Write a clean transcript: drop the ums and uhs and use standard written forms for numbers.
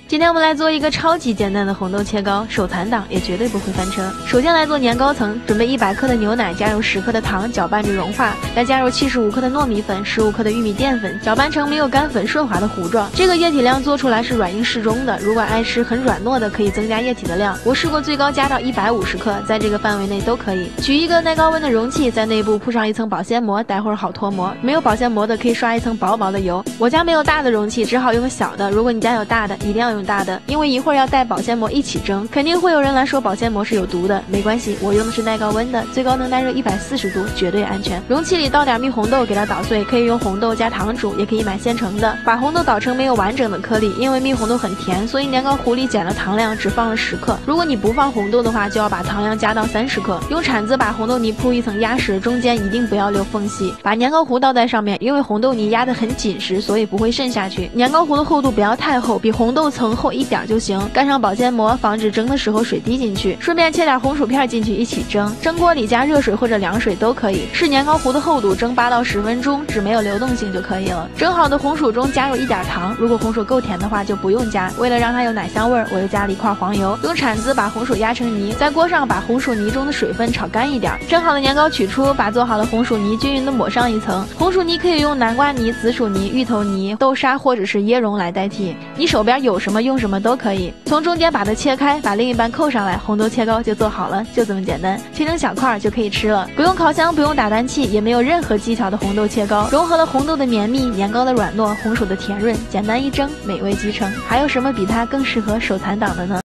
今天我们来做一个超级简单的红豆切糕，手残党也绝对不会翻车。首先来做年糕层，准备100克的牛奶，加入10克的糖，搅拌至融化，再加入75克的糯米粉、15克的玉米淀粉，搅拌成没有干粉顺滑的糊状。这个液体量做出来是软硬适中的，如果爱吃很软糯的，可以增加液体的量。我试过最高加到150克，在这个范围内都可以。取一个耐高温的容器，在内部铺上一层保鲜膜，待会儿好脱模。没有保鲜膜的可以刷一层薄薄的油。我家没有大的容器，只好用个小的。如果你家有大的，一定要用大的，因为一会儿要带保鲜膜一起蒸，肯定会有人来说保鲜膜是有毒的。没关系，我用的是耐高温的，最高能耐热140度，绝对安全。容器里倒点蜜红豆，给它捣碎，可以用红豆加糖煮，也可以买现成的。把红豆捣成没有完整的颗粒，因为蜜红豆很甜，所以年糕糊里减了糖量，只放了10克。如果你不放红豆的话，就要把糖量加到30克。用铲子把红豆泥铺一层压实，中间一定不要留缝隙。把年糕糊倒在上面，因为红豆泥压得很紧实，所以不会渗下去。年糕糊的厚度不要太厚，比红豆层厚一点就行。盖上保鲜膜，防止蒸的时候水滴进去。顺便切点红薯片进去一起蒸。蒸锅里加热水或者凉水都可以。视年糕糊的厚度，蒸8到10分钟，只没有流动性就可以了。蒸好的红薯中加入一点糖，如果红薯够甜的话就不用加。为了让它有奶香味，我又加了一块黄油。用铲子把红薯压成泥，在锅上把红薯泥中的水分炒干一点。蒸好的年糕取出，把做好的红薯泥均匀的抹上一层。红薯泥可以用南瓜泥、紫薯泥、芋头泥、豆沙或者是椰蓉来代替，你手边有什么用什么都可以。从中间把它切开，把另一半扣上来，红豆切糕就做好了，就这么简单。切成小块就可以吃了，不用烤箱，不用打蛋器，也没有任何技巧的红豆切糕，融合了红豆的绵密、年糕的软糯、红薯的甜润，简单一蒸，美味即成。还有什么比它更适合手残党的呢？